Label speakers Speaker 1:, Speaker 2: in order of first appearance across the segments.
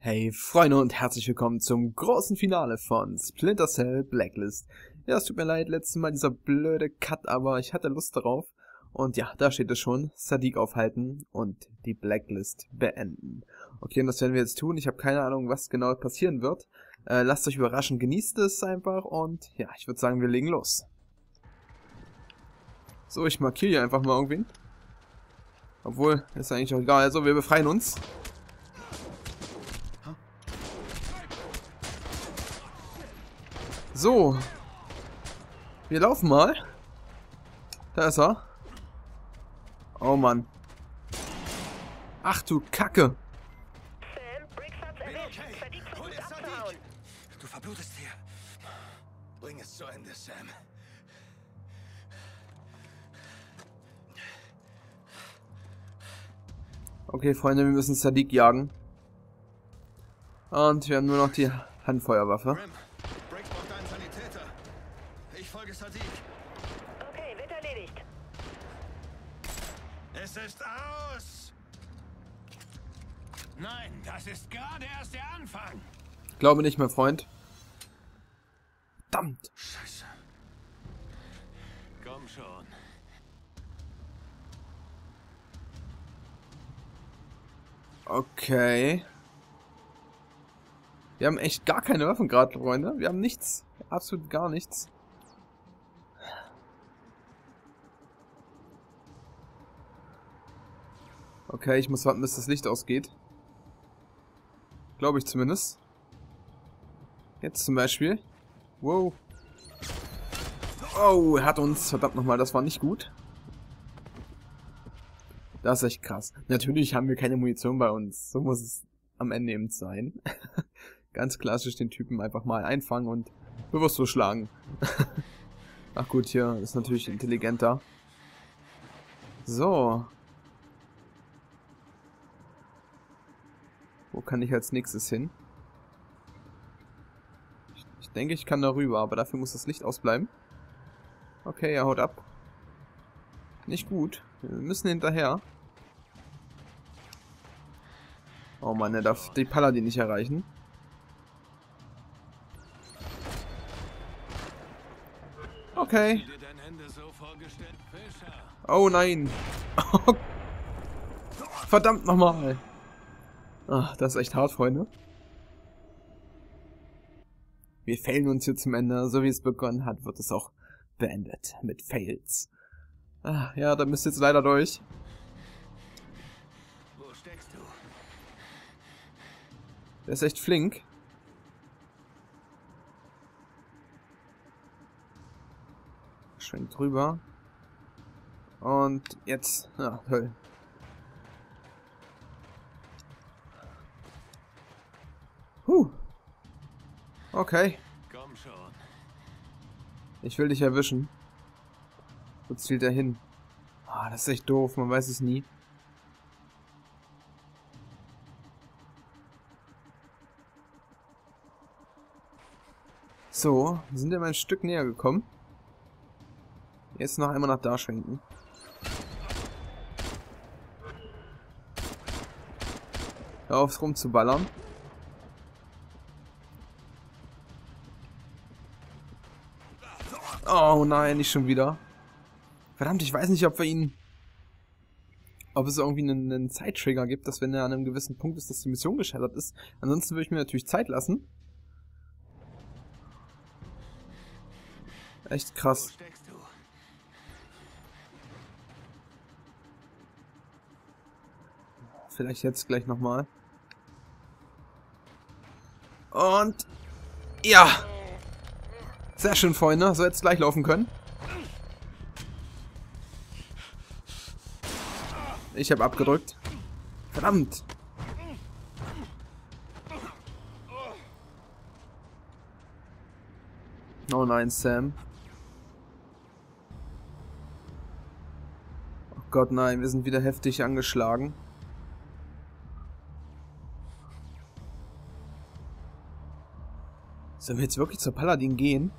Speaker 1: Hey Freunde und herzlich willkommen zum großen Finale von Splinter Cell Blacklist. Ja, es tut mir leid, letztes Mal dieser blöde Cut, aber ich hatte Lust darauf. Und ja, da steht es schon, Sadiq aufhalten und die Blacklist beenden. Okay, und das werden wir jetzt tun. Ich habe keine Ahnung, was genau passieren wird. Lasst euch überraschen, genießt es einfach und ja, ich würde sagen, wir legen los. So, ich markiere hier einfach mal irgendwen. Obwohl, ist eigentlich auch egal. Also, wir befreien uns. So. Wir laufen mal. Da ist er. Oh Mann. Ach du Kacke.
Speaker 2: Sam, Briggs hat's erwischt. Sadiq versucht abzuhauen.
Speaker 3: Du verblutest hier. Bring es zu Ende, Sam.
Speaker 1: Okay, Freunde, wir müssen Sadiq jagen. Und wir haben nur noch die Handfeuerwaffe.
Speaker 3: Grim, Briggs braucht einen Sanitäter. Ich folge Sadiq.
Speaker 2: Okay, wird erledigt.
Speaker 3: Es ist aus! Nein, das ist gerade erst der Anfang.
Speaker 1: Glaube nicht, mein Freund. Verdammt.
Speaker 3: Scheiße. Komm schon.
Speaker 1: Okay. Wir haben echt gar keine Waffen gerade, Freunde. Wir haben nichts. Absolut gar nichts. Okay, ich muss warten, bis das Licht ausgeht. Glaube ich zumindest. Jetzt zum Beispiel. Wow. Oh, er hat uns. Verdammt nochmal, das war nicht gut. Das ist echt krass. Natürlich haben wir keine Munition bei uns. So muss es am Ende eben sein. Ganz klassisch den Typen einfach mal einfangen und bewusstlos schlagen. Ach gut, hier ist natürlich intelligenter. So. Wo kann ich als nächstes hin? Ich denke, ich kann darüber, aber dafür muss das Licht ausbleiben. Okay, er haut ab. Nicht gut. Wir müssen hinterher. Oh Mann, er darf die Paladin nicht erreichen. Okay. Oh nein. Verdammt nochmal. Ach, das ist echt hart, Freunde. Wir failen uns hier zum Ende. So wie es begonnen hat, wird es auch beendet. Mit Fails. Ah, ja, da müsst ihr jetzt leider durch.
Speaker 3: Wo steckst du?
Speaker 1: Der ist echt flink. Schwenkt drüber. Und jetzt. Ja, toll. Okay.
Speaker 3: Komm schon.
Speaker 1: Ich will dich erwischen. Wo zielt er hin? Ah, das ist echt doof, man weiß es nie. So, wir sind ja mal ein Stück näher gekommen. Jetzt noch einmal nach da schwenken. Hör auf, rumzuballern. Oh nein, nicht schon wieder. Verdammt, ich weiß nicht, ob wir ihn... Ob es irgendwie einen Zeittrigger gibt, dass wenn er an einem gewissen Punkt ist, dass die Mission gescheitert ist. Ansonsten würde ich mir natürlich Zeit lassen. Echt krass.
Speaker 3: Wo steckst du?
Speaker 1: Vielleicht jetzt gleich nochmal. Und... Ja! Sehr schön, Freunde. So jetzt gleich laufen können. Ich habe abgedrückt. Verdammt! Oh nein, Sam. Oh Gott, nein, wir sind wieder heftig angeschlagen. Sollen wir jetzt wirklich zur Paladin gehen?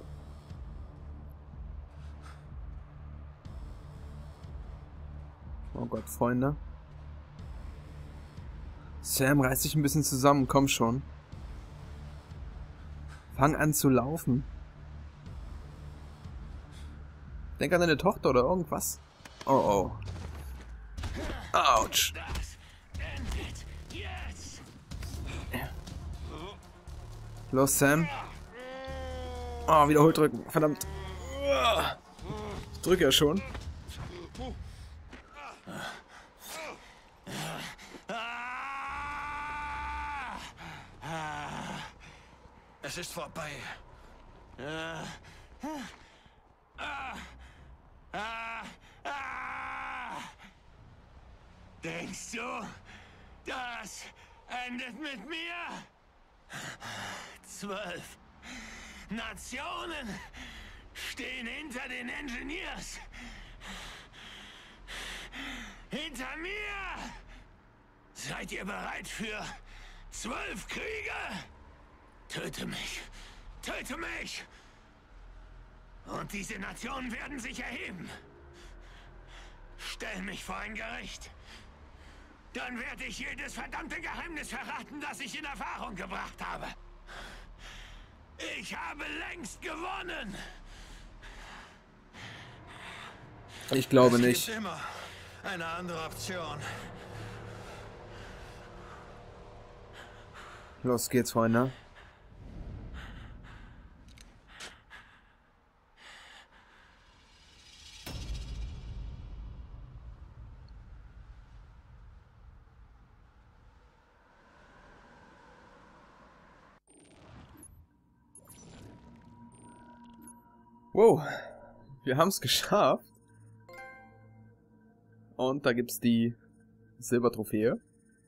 Speaker 1: Oh Gott, Freunde. Sam, reiß dich ein bisschen zusammen, komm schon. Fang an zu laufen. Denk an deine Tochter oder irgendwas. Oh oh. Autsch.
Speaker 3: Das endet jetzt.
Speaker 1: Los, Sam. Oh, wiederholt drücken. Verdammt. Ich drücke ja schon.
Speaker 3: Es ist vorbei. Denkst du, das endet mit mir? 12 Nationen stehen hinter den Engineers. Hinter mir! Seid ihr bereit für 12 Kriege? Töte mich! Töte mich! Und diese Nationen werden sich erheben. Stell mich vor ein Gericht. Dann werde ich jedes verdammte Geheimnis verraten, das ich in Erfahrung gebracht habe. Ich habe längst gewonnen.
Speaker 1: Ich glaube
Speaker 3: Es
Speaker 1: nicht.
Speaker 3: gibt immer eine andere Option.
Speaker 1: Los geht's, Freunde. Wow, wir haben es geschafft. Und da gibt's die Silbertrophäe.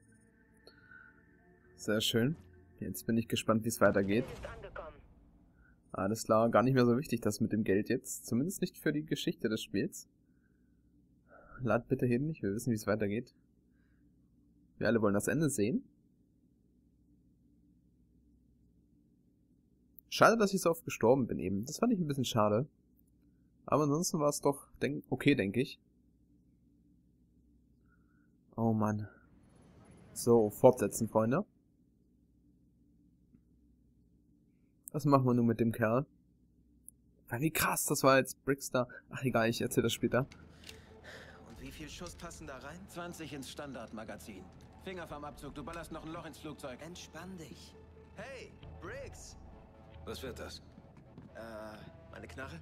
Speaker 1: Sehr schön. Jetzt bin ich gespannt, wie es weitergeht.
Speaker 2: Ist angekommen.
Speaker 1: Alles klar, gar nicht mehr so wichtig, das mit dem Geld jetzt. Zumindest nicht für die Geschichte des Spiels. Lad bitte hin, ich will wissen, wie es weitergeht. Wir alle wollen das Ende sehen. Schade, dass ich so oft gestorben bin eben. Das fand ich ein bisschen schade. Aber ansonsten war es doch okay, denke ich. Oh Mann. So, fortsetzen, Freunde. Was machen wir nun mit dem Kerl? Wie krass, das war jetzt Brickstar. Ach egal, ich erzähle das später.
Speaker 4: Und wie viel Schuss passen da rein? 20 ins Standardmagazin. Finger vom Abzug, du ballerst noch ein Loch ins Flugzeug.
Speaker 5: Entspann dich. Hey, Briggs.
Speaker 3: Was wird das?
Speaker 5: Meine Knarre?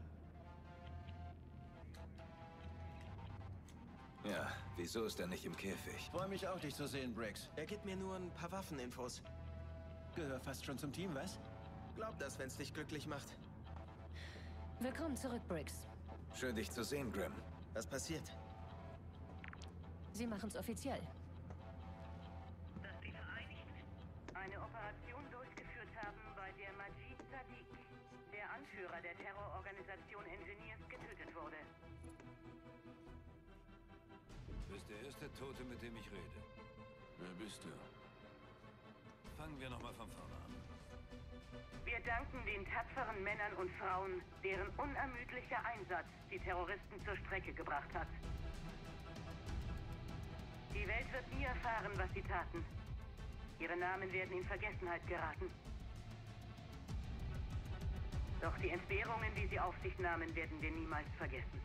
Speaker 3: Ja, wieso ist er nicht im Käfig?
Speaker 4: Freue mich auch, dich zu sehen, Briggs.
Speaker 5: Er gibt mir nur ein paar Waffeninfos.
Speaker 4: Gehör fast schon zum Team, was?
Speaker 5: Glaub das, wenn's dich glücklich macht.
Speaker 6: Willkommen zurück, Briggs.
Speaker 3: Schön, dich zu sehen, Grimm.
Speaker 5: Was passiert?
Speaker 6: Sie machen's offiziell.
Speaker 2: Dass die Vereinigten eine Operation durchgeführt haben, bei der Majid Sadiq, der Anführer der Terrororganisation Engineers, getötet wurde.
Speaker 7: Du bist der erste Tote, mit dem ich rede.
Speaker 4: Wer bist du?
Speaker 7: Fangen wir nochmal von vorne an.
Speaker 2: Wir danken den tapferen Männern und Frauen, deren unermüdlicher Einsatz die Terroristen zur Strecke gebracht hat. Die Welt wird nie erfahren, was sie taten. Ihre Namen werden in Vergessenheit geraten. Doch die Entbehrungen, die sie auf sich nahmen, werden wir niemals vergessen.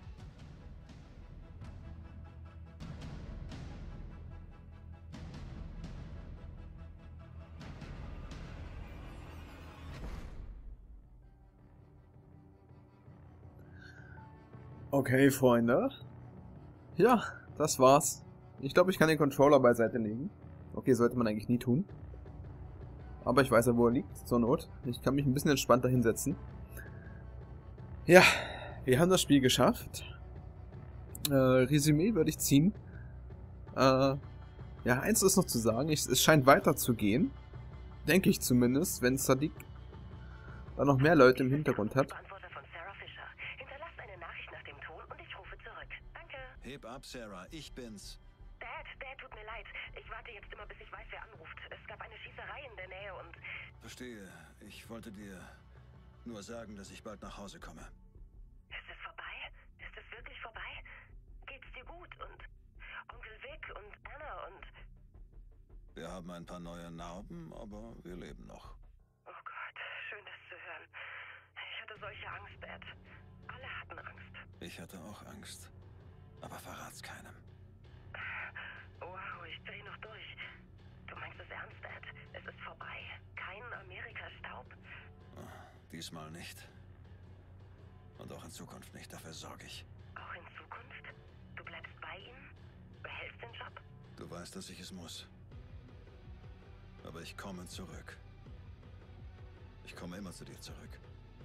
Speaker 1: Okay, Freunde. Ja, das war's. Ich glaube, ich kann den Controller beiseite legen. Okay, sollte man eigentlich nie tun. Aber ich weiß ja, wo er liegt, zur Not. Ich kann mich ein bisschen entspannter hinsetzen. Ja, wir haben das Spiel geschafft. Resümee würde ich ziehen. Ja, eins ist noch zu sagen. Es scheint weiterzugehen. Denke ich zumindest, wenn Sadiq da noch mehr Leute im Hintergrund hat.
Speaker 2: Beantworter von Sarah Fisher. Hinterlasst eine Nachricht nach dem Ton und ich rufe zurück. Danke.
Speaker 3: Heb ab, Sarah. Ich bin's.
Speaker 2: Dad, tut mir leid. Ich warte jetzt immer, bis ich weiß, wer anruft. Es gab eine Schießerei in der Nähe und...
Speaker 3: Verstehe. Ich wollte dir nur sagen, dass ich bald nach Hause komme.
Speaker 2: Ist es vorbei? Ist es wirklich vorbei? Geht's dir gut? Und Onkel Vic und Anna und...
Speaker 3: Wir haben ein paar neue Narben, aber wir leben noch.
Speaker 2: Oh Gott, schön das zu hören. Ich hatte solche Angst, Ed. Alle hatten Angst.
Speaker 3: Ich hatte auch Angst. Aber verrat's keinem.
Speaker 2: Wow, ich dreh noch durch. Du meinst es ernst, Ed? Es ist vorbei. Kein Amerika-Staub?
Speaker 3: Diesmal nicht. Und auch in Zukunft nicht, dafür sorge ich.
Speaker 2: Auch in Zukunft? Du bleibst bei ihm? Behältst den Job?
Speaker 3: Du weißt, dass ich es muss. Aber ich komme zurück. Ich komme immer zu dir zurück.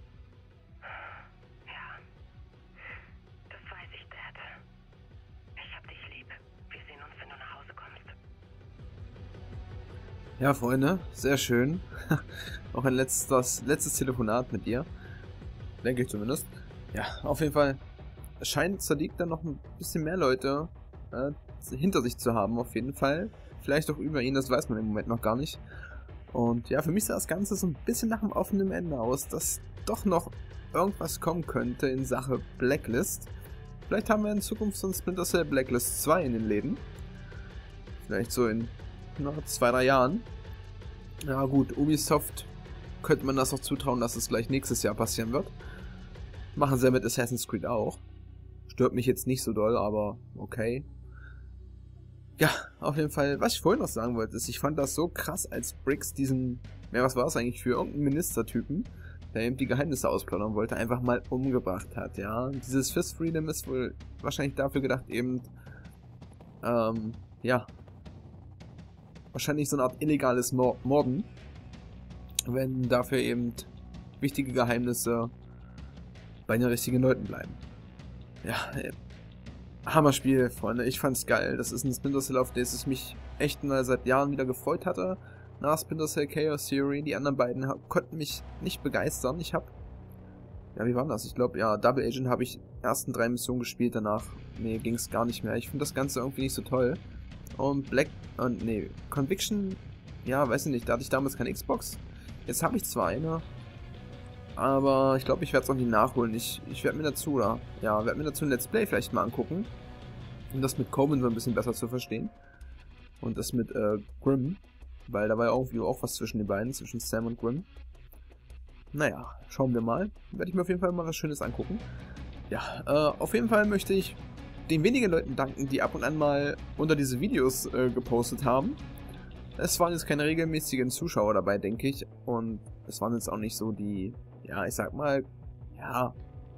Speaker 2: Ja. Das weiß ich, Dad. Ich hab dich lieb. Wir sehen uns, wenn du nach Hause kommst.
Speaker 1: Ja, Freunde, sehr schön. Auch ein letztes Telefonat mit ihr. Denke ich zumindest. Ja, auf jeden Fall scheint Sadiq dann noch ein bisschen mehr Leute hinter sich zu haben, auf jeden Fall. Vielleicht auch über ihn, das weiß man im Moment noch gar nicht. Und ja, für mich sah das Ganze so ein bisschen nach einem offenen Ende aus, dass doch noch irgendwas kommen könnte in Sache Blacklist. Vielleicht haben wir in Zukunft so ein Splinter Cell Blacklist 2 in den Läden. Vielleicht so in 2-3 Jahren. Ja gut, Ubisoft könnte man das auch zutrauen, dass es gleich nächstes Jahr passieren wird. Machen sie ja mit Assassin's Creed auch. Stört mich jetzt nicht so doll, aber okay. Ja, auf jeden Fall, was ich vorhin noch sagen wollte, ist, ich fand das so krass, als Briggs diesen, ja, was war es eigentlich für irgendeinen Ministertypen, der eben die Geheimnisse ausplaudern wollte, einfach mal umgebracht hat, ja. Dieses Fist Freedom ist wohl wahrscheinlich dafür gedacht, eben, ja, wahrscheinlich so eine Art illegales Morden, wenn dafür eben wichtige Geheimnisse bei den richtigen Leuten bleiben. Ja, Hammerspiel, Freunde. Ich fand's geil. Das ist ein Splinter Cell, auf das ich mich echt mal seit Jahren wieder gefreut hatte. Nach Splinter Cell Chaos Theory. Die anderen beiden konnten mich nicht begeistern. Ich hab... Ja, wie war das? Ich glaube, ja, Double Agent habe ich ersten 3 Missionen gespielt. Danach, nee, ging's gar nicht mehr. Ich finde das Ganze irgendwie nicht so toll. Und Conviction, ja, weiß ich nicht. Da hatte ich damals keine Xbox. Jetzt habe ich zwar eine. Aber ich glaube, ich werde es auch nicht nachholen. Ich werde mir dazu, oder? Ja, werde mir dazu ein Let's Play vielleicht mal angucken. Um das mit Coleman so ein bisschen besser zu verstehen. Und das mit Grimm. Weil da war ja irgendwie auch was zwischen den beiden, zwischen Sam und Grimm. Naja, schauen wir mal. Werde ich mir auf jeden Fall mal was Schönes angucken. Ja, auf jeden Fall möchte ich den wenigen Leuten danken, die ab und an mal unter diese Videos gepostet haben. Es waren jetzt keine regelmäßigen Zuschauer dabei, denke ich. Und es waren jetzt auch nicht so die... Ja, ich sag mal, ja,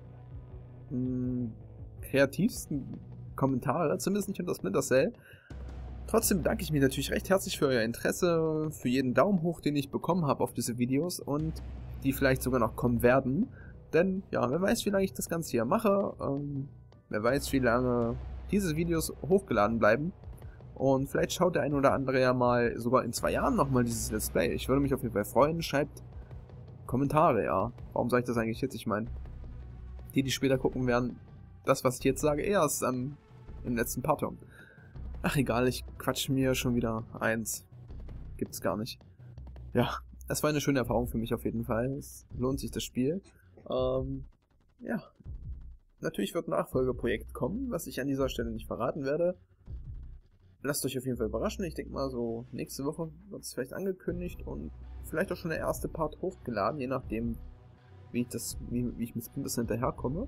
Speaker 1: kreativsten Kommentare, zumindest nicht unter Splinter Cell. Trotzdem bedanke ich mich natürlich recht herzlich für euer Interesse, für jeden Daumen hoch, den ich bekommen habe auf diese Videos und die vielleicht sogar noch kommen werden. Denn, ja, wer weiß, wie lange ich das Ganze hier mache, wer weiß, wie lange diese Videos hochgeladen bleiben. Und vielleicht schaut der ein oder andere ja mal sogar in 2 Jahren nochmal dieses Let's Play. Ich würde mich auf jeden Fall freuen, schreibt Kommentare, ja. Warum sage ich das eigentlich jetzt? Ich meine, die später gucken werden, das, was ich jetzt sage, erst im letzten Part. Ach egal, ich quatsch mir schon wieder eins. Gibt's gar nicht. Ja, es war eine schöne Erfahrung für mich auf jeden Fall. Es lohnt sich das Spiel. Ja. Natürlich wird ein Nachfolgeprojekt kommen, was ich an dieser Stelle nicht verraten werde. Lasst euch auf jeden Fall überraschen. Ich denke mal, so nächste Woche wird es vielleicht angekündigt und vielleicht auch schon der erste Part hochgeladen, je nachdem, wie ich mit Splinter Cell hinterherkomme.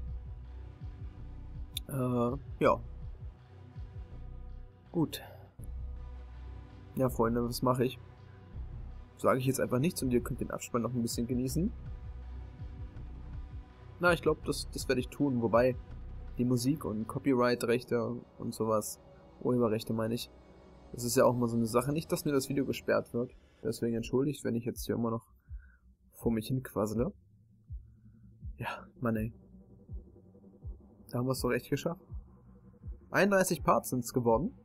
Speaker 1: Ja. Gut. Ja, Freunde, was mache ich? Sage ich jetzt einfach nichts und ihr könnt den Abspann noch ein bisschen genießen. Na, ich glaube, das werde ich tun, wobei die Musik und Copyright-Rechte und sowas, Urheberrechte meine ich, das ist ja auch mal so eine Sache. Nicht, dass mir das Video gesperrt wird. Deswegen entschuldigt, wenn ich jetzt hier immer noch vor mich hin quassele. Ja, Mann ey. Da haben wir es doch echt geschafft. 31 Parts sind es geworden.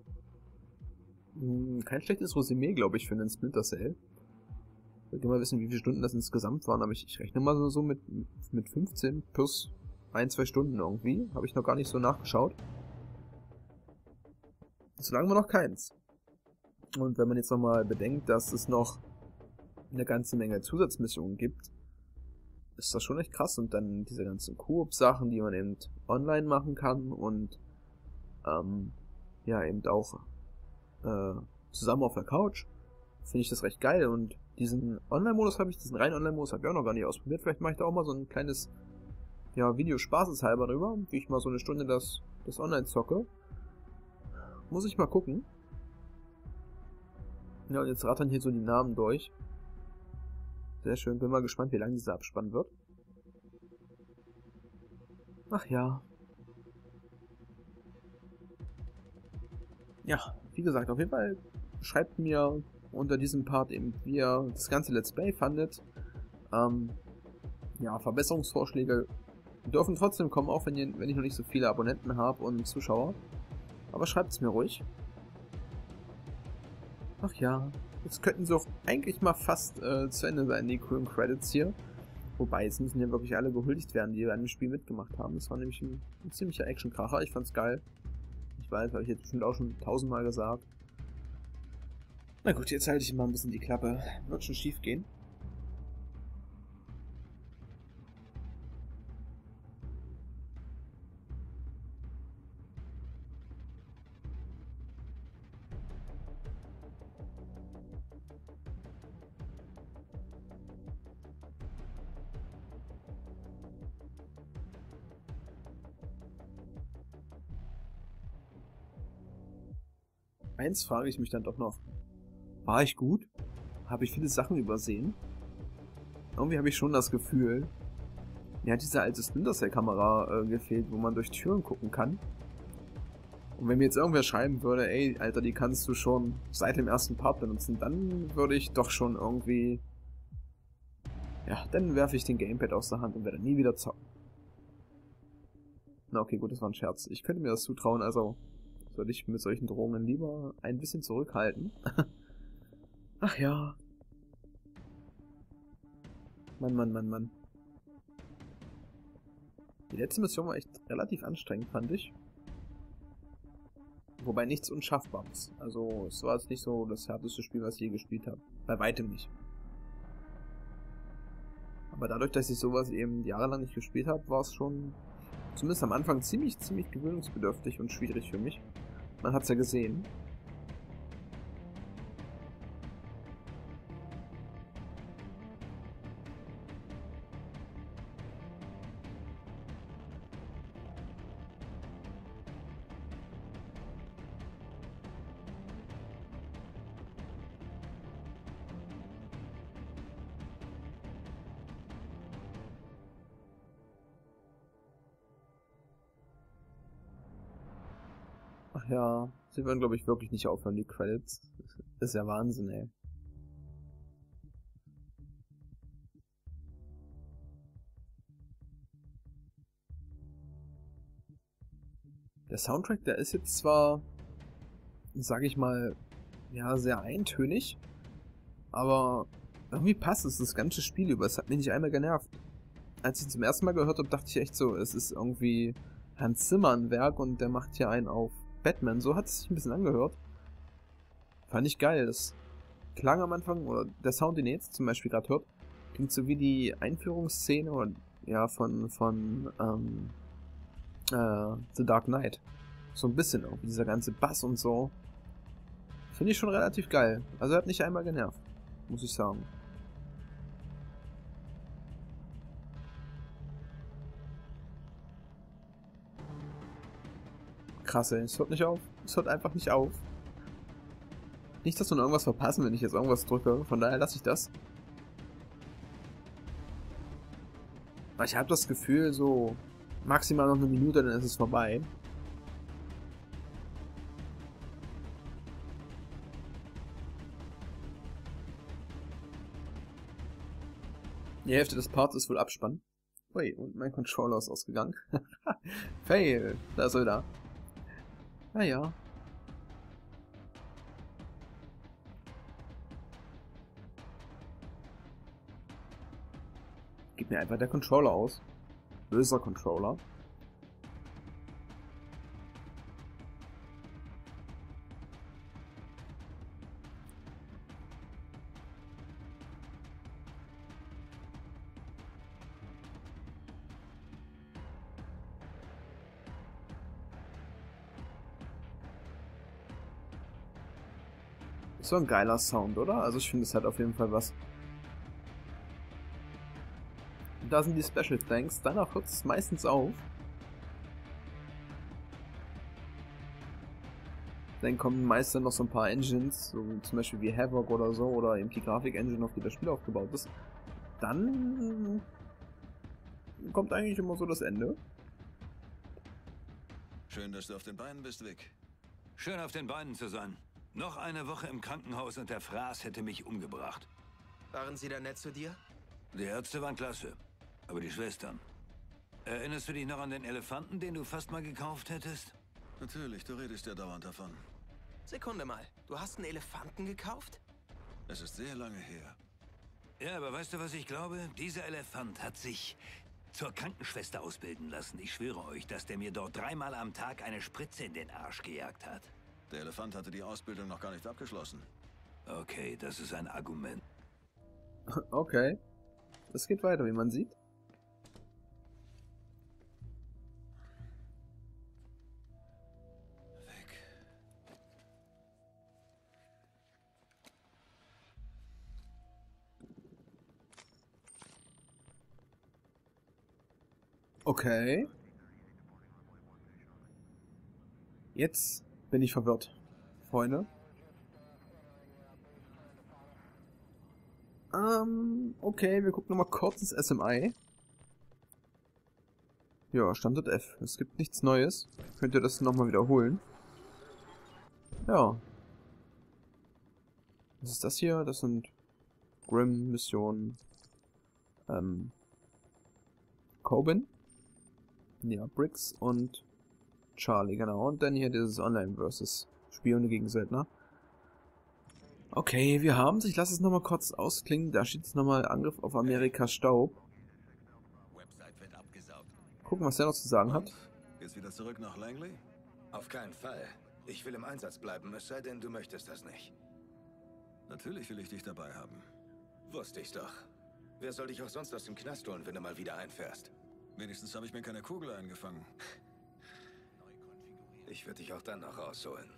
Speaker 1: Kein schlechtes Resümee, glaube ich, für einen Splinter Cell. Ich will mal wissen, wie viele Stunden das insgesamt waren, aber ich rechne mal so mit 15 plus 1-2 Stunden irgendwie. Habe ich noch gar nicht so nachgeschaut. Solange wir noch keins. Und wenn man jetzt nochmal bedenkt, dass es noch eine ganze Menge Zusatzmissionen gibt, ist das schon echt krass. Und dann diese ganzen Koop-Sachen, die man eben online machen kann und ja, eben auch zusammen auf der Couch. finde ich das recht geil. Und diesen Online-Modus diesen reinen Online-Modus habe ich auch noch gar nicht ausprobiert. Vielleicht mache ich da auch mal so ein kleines, ja, Video spaßeshalber drüber, wie ich mal so eine Stunde das Online zocke. Muss ich mal gucken. Ja, und jetzt rattern hier so die Namen durch. Sehr schön, bin mal gespannt, wie lange dieser Abspann wird. Ach ja. Ja, wie gesagt, auf jeden Fall schreibt mir unter diesem Part eben, wie ihr das ganze Let's Play fandet. Ja, Verbesserungsvorschläge dürfen trotzdem kommen, auch wenn ich noch nicht so viele Abonnenten habe und Zuschauer. Aber schreibt es mir ruhig. Ach ja, jetzt könnten sie auch eigentlich mal fast zu Ende sein, die coolen Credits hier. Wobei, jetzt müssen ja wirklich alle gehuldigt werden, die an dem Spiel mitgemacht haben. Das war nämlich ein ziemlicher Actionkracher. Ich fand's geil. Ich weiß, habe ich jetzt bestimmt auch schon 1000-mal gesagt. Na gut, jetzt halte ich mal ein bisschen die Klappe. Wird schon schief gehen. Eins frage ich mich dann doch noch. War ich gut? Habe ich viele Sachen übersehen? Irgendwie habe ich schon das Gefühl, mir hat diese alte Splinter Cell Kamera gefehlt, wo man durch Türen gucken kann. Und wenn mir jetzt irgendwer schreiben würde, ey, Alter, die kannst du schon seit dem ersten Part benutzen, dann würde ich doch schon irgendwie... Ja, dann werfe ich den Gamepad aus der Hand und werde nie wieder zocken. Na okay, gut, das war ein Scherz. Ich könnte mir das zutrauen, also sollte ich mit solchen Drohungen lieber ein bisschen zurückhalten. Ach ja. Mann. Die letzte Mission war echt relativ anstrengend, fand ich. Wobei nichts Unschaffbares. Also es war jetzt nicht so das härteste Spiel, was ich je gespielt habe. Bei weitem nicht. Aber dadurch, dass ich sowas eben jahrelang nicht gespielt habe, war es schon zumindest am Anfang ziemlich gewöhnungsbedürftig und schwierig für mich. Man hat's ja gesehen. Ach ja, sie würden, glaube ich, wirklich nicht aufhören, die Credits. Das ist ja Wahnsinn, ey. Der Soundtrack, der ist jetzt zwar, sage ich mal, ja, sehr eintönig, aber irgendwie passt es das ganze Spiel über. Es hat mich nicht einmal genervt. Als ich zum ersten Mal gehört habe, dachte ich echt so, es ist irgendwie Hans Zimmer ein Werk und der macht hier einen auf Batman. So hat es sich ein bisschen angehört. Fand ich geil. Das klang am Anfang, oder der Sound, den ihr jetzt zum Beispiel gerade hört, klingt so wie die Einführungsszene oder, ja, von The Dark Knight. So ein bisschen auch, dieser ganze Bass und so. Finde ich schon relativ geil. Also er hat nicht einmal genervt, muss ich sagen. Krass, ey. Es hört nicht auf. Es hört einfach nicht auf. Nicht, dass wir noch irgendwas verpassen, wenn ich jetzt irgendwas drücke. Von daher lasse ich das. Aber ich habe das Gefühl, so maximal noch eine Minute, dann ist es vorbei. Die Hälfte des Parts ist wohl Abspann. Ui, und mein Controller ist ausgegangen. Fail. Da ist er wieder. Naja. Gib mir einfach der Controller aus. Böser Controller. So ein geiler Sound, oder? Also ich finde es halt auf jeden Fall was. Da sind die Special Thanks, danach hört es meistens auf. Dann kommen meist dann noch so ein paar Engines, so zum Beispiel wie Havoc oder so, oder eben die Grafik-Engine, auf die das Spiel aufgebaut ist. Dann kommt eigentlich immer so das Ende.
Speaker 3: Schön, dass du auf den Beinen bist, Vic.
Speaker 7: Schön auf den Beinen zu sein. Noch eine Woche im Krankenhaus und der Fraß hätte mich umgebracht.
Speaker 5: Waren sie da nett zu dir?
Speaker 7: Die Ärzte waren klasse. Aber die Schwestern. Erinnerst du dich noch an den Elefanten, den du fast mal gekauft hättest?
Speaker 3: Natürlich, du redest ja dauernd davon.
Speaker 5: Sekunde mal, du hast einen Elefanten gekauft?
Speaker 3: Es ist sehr lange her.
Speaker 7: Ja, aber weißt du, was ich glaube? Dieser Elefant hat sich zur Krankenschwester ausbilden lassen. Ich schwöre euch, dass der mir dort 3-mal am Tag eine Spritze in den Arsch gejagt hat.
Speaker 3: Der Elefant hatte die Ausbildung noch gar nicht abgeschlossen.
Speaker 7: Okay, das ist ein Argument.
Speaker 1: Okay. Es geht weiter, wie man sieht.
Speaker 3: Vic.
Speaker 1: Okay. Jetzt bin ich verwirrt, Freunde. Okay, wir gucken nochmal kurz ins SMI. Ja, Standort F. Es gibt nichts Neues. Könnt ihr das nochmal wiederholen? Ja. Was ist das hier? Das sind Grim-Missionen. Coben. Ja, Briggs und Charlie, genau. Und dann hier dieses Online versus Spione gegen Söldner. Okay, wir haben's. Ich lasse es nochmal kurz ausklingen. Da steht jetzt nochmal Angriff auf Amerikas Staub.
Speaker 4: Website wird abgesaugt.
Speaker 1: Gucken, was der noch zu sagen hat.
Speaker 3: Geht's wieder zurück nach Langley?
Speaker 8: Auf keinen Fall. Ich will im Einsatz bleiben, es sei denn, du möchtest das nicht.
Speaker 3: Natürlich will ich dich dabei haben.
Speaker 8: Wusste ich's doch. Wer soll dich auch sonst aus dem Knast holen, wenn du mal wieder einfährst?
Speaker 3: Wenigstens habe ich mir keine Kugel eingefangen.
Speaker 8: Ich würde dich auch dann noch rausholen.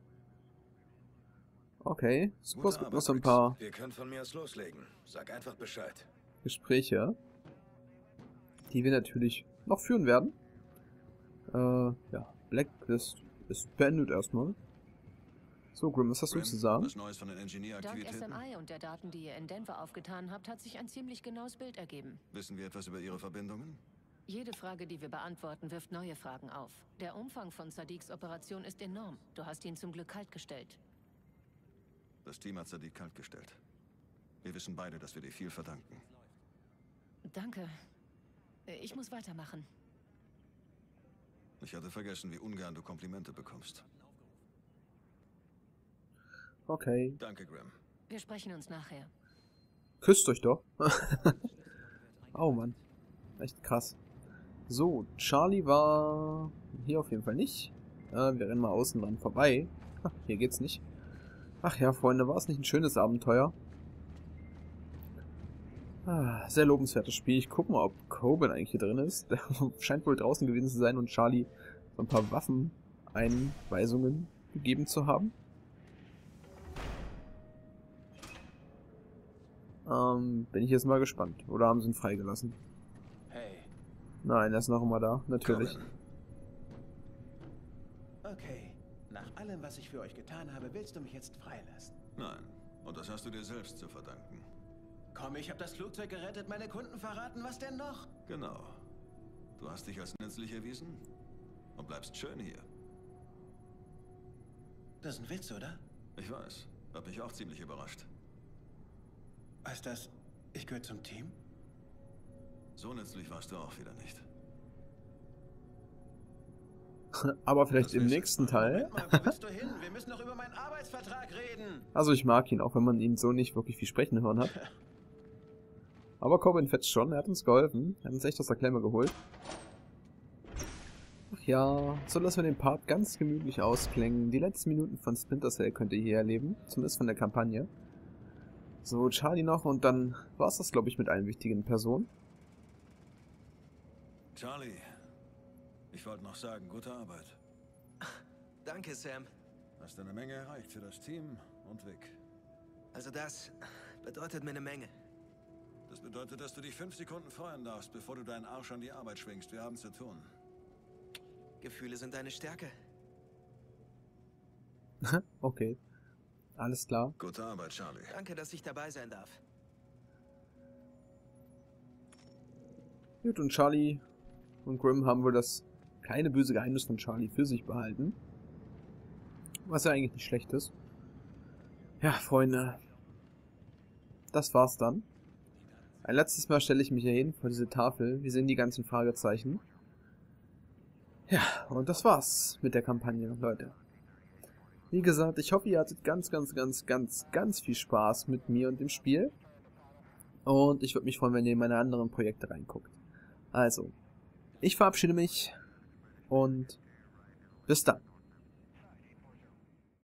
Speaker 1: Okay, es gibt noch so ein
Speaker 3: Briggs.
Speaker 1: paar
Speaker 8: Wir können von mir aus loslegen. Sag einfach Bescheid.
Speaker 1: Gespräche, die wir natürlich noch führen werden. Ja, Blacklist ist beendet erstmal. So, Grim, was hast du
Speaker 3: Grim,
Speaker 1: zu sagen?
Speaker 3: was Neues von den
Speaker 6: Dank
Speaker 3: Engineer-Aktivitäten?
Speaker 6: SMI und der Daten, die ihr in Denver aufgetan habt, hat sich ein ziemlich genaues Bild ergeben.
Speaker 3: Wissen wir etwas über ihre Verbindungen?
Speaker 6: Jede Frage, die wir beantworten, wirft neue Fragen auf. Der Umfang von Sadiqs Operation ist enorm. Du hast ihn zum Glück kaltgestellt.
Speaker 3: Das Team hat Sadiq kaltgestellt. Wir wissen beide, dass wir dir viel verdanken.
Speaker 6: Danke. Ich muss weitermachen.
Speaker 3: Ich hatte vergessen, wie ungern du Komplimente bekommst.
Speaker 1: Okay.
Speaker 3: Danke, Grim.
Speaker 6: Wir sprechen uns nachher.
Speaker 1: Küsst euch doch. Oh Mann. Echt krass. So, Charlie war hier auf jeden Fall nicht. Wir rennen mal außen dran vorbei. Hier geht's nicht. Ach ja, Freunde, war es nicht ein schönes Abenteuer? Sehr lobenswertes Spiel. Ich gucke mal, ob Coben eigentlich hier drin ist. Der scheint wohl draußen gewesen zu sein und Charlie so ein paar Waffeneinweisungen gegeben zu haben. Bin ich jetzt mal gespannt. Oder haben sie ihn freigelassen?
Speaker 5: Hey,
Speaker 1: Nein, er ist noch immer da. Natürlich.
Speaker 3: Coben.
Speaker 4: Okay, nach allem, was ich für euch getan habe, willst du mich jetzt freilassen?
Speaker 3: Nein. Und das hast du dir selbst zu verdanken.
Speaker 4: Komm, ich habe das Flugzeug gerettet, meine Kunden verraten, was denn noch?
Speaker 3: Genau. Du hast dich als nützlich erwiesen und bleibst schön hier.
Speaker 4: Das ist ein Witz, oder?
Speaker 3: Ich weiß. Hat mich auch ziemlich überrascht.
Speaker 4: Heißt das, ich gehöre zum Team?
Speaker 3: So nützlich warst du auch wieder nicht.
Speaker 1: Aber vielleicht
Speaker 3: Das
Speaker 1: im
Speaker 3: ist-
Speaker 1: nächsten Teil.
Speaker 4: Moment mal, wo willst du hin? Wir müssen noch über meinen Arbeitsvertrag reden.
Speaker 1: Also ich mag ihn, auch wenn man ihn so nicht wirklich viel sprechen hören hat. Aber Coben fetzt schon, er hat uns geholfen. Er hat uns echt aus der Klemme geholt. Ach ja, so lassen wir den Part ganz gemütlich ausklingen. Die letzten Minuten von Splinter Cell könnt ihr hier erleben, zumindest von der Kampagne. So, Charlie noch und dann war es das, glaube ich, mit allen wichtigen Personen.
Speaker 3: Charlie, ich wollte noch sagen, gute Arbeit.
Speaker 5: Danke, Sam.
Speaker 3: Hast eine Menge erreicht für das Team und Vic.
Speaker 5: Also das bedeutet mir eine Menge.
Speaker 3: Das bedeutet, dass du dich 5 Sekunden freuen darfst, bevor du deinen Arsch an die Arbeit schwingst. Wir haben zu tun.
Speaker 5: Gefühle sind deine Stärke.
Speaker 1: Okay. Alles klar.
Speaker 3: Gute Arbeit, Charlie.
Speaker 5: Danke, dass ich dabei sein darf.
Speaker 1: Gut, und Charlie und Grim haben wohl das kleine böse Geheimnis von Charlie für sich behalten. Was ja eigentlich nicht schlecht ist. Ja, Freunde. Das war's dann. Ein letztes Mal stelle ich mich hier hin vor diese Tafel. Wir sehen die ganzen Fragezeichen. Ja, und das war's mit der Kampagne, Leute. Wie gesagt, ich hoffe, ihr hattet ganz viel Spaß mit mir und dem Spiel. Und ich würde mich freuen, wenn ihr in meine anderen Projekte reinguckt. Also, ich verabschiede mich und bis dann.